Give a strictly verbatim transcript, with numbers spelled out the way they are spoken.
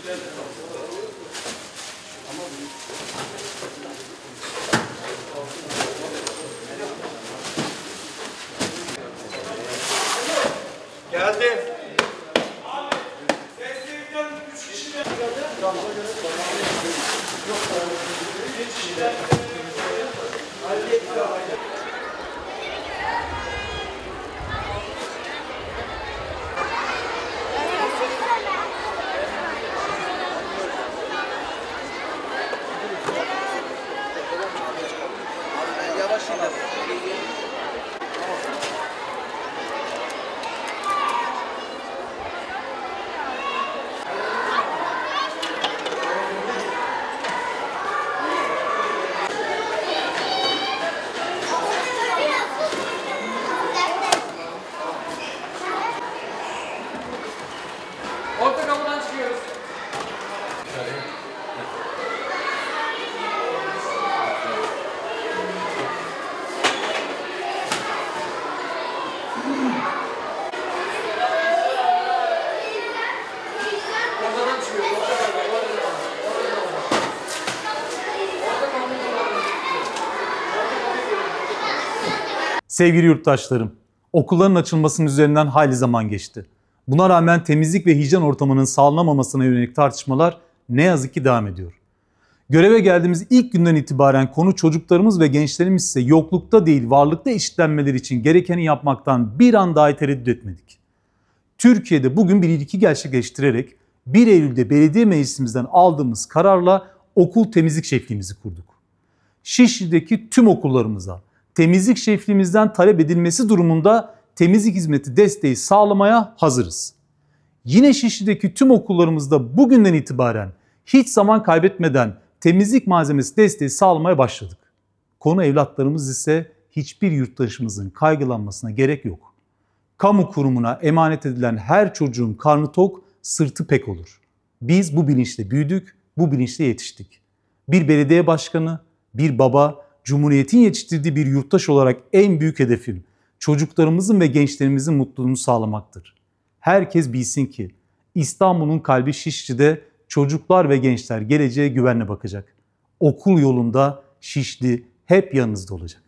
Geldim. Yavaş yavaş. Orta kapıdan çıkıyoruz. Ortadan çıkıyoruz. Sevgili yurttaşlarım, okulların açılmasının üzerinden hayli zaman geçti. Buna rağmen temizlik ve hijyen ortamının sağlanamamasına yönelik tartışmalar ne yazık ki devam ediyor. Göreve geldiğimiz ilk günden itibaren konu çocuklarımız ve gençlerimiz ise yoklukta değil varlıkta eşitlenmeleri için gerekeni yapmaktan bir an dahi tereddüt etmedik. Türkiye'de bugün bir ilki gerçekleştirerek bir Eylül'de belediye meclisimizden aldığımız kararla okul temizlik şefliğimizi kurduk. Şişli'deki tüm okullarımıza temizlik şefliğimizden talep edilmesi durumunda temizlik hizmeti desteği sağlamaya hazırız. Yine Şişli'deki tüm okullarımızda bugünden itibaren hiç zaman kaybetmeden temizlik malzemesi desteği sağlamaya başladık. Konu evlatlarımız ise hiçbir yurttaşımızın kaygılanmasına gerek yok. Kamu kurumuna emanet edilen her çocuğun karnı tok, sırtı pek olur. Biz bu bilinçle büyüdük, bu bilinçle yetiştik. Bir belediye başkanı, bir baba, Cumhuriyet'in yetiştirdiği bir yurttaş olarak en büyük hedefim çocuklarımızın ve gençlerimizin mutluluğunu sağlamaktır. Herkes bilsin ki İstanbul'un kalbi Şişli'de çocuklar ve gençler geleceğe güvenle bakacak. Okul yolunda Şişli hep yanınızda olacak.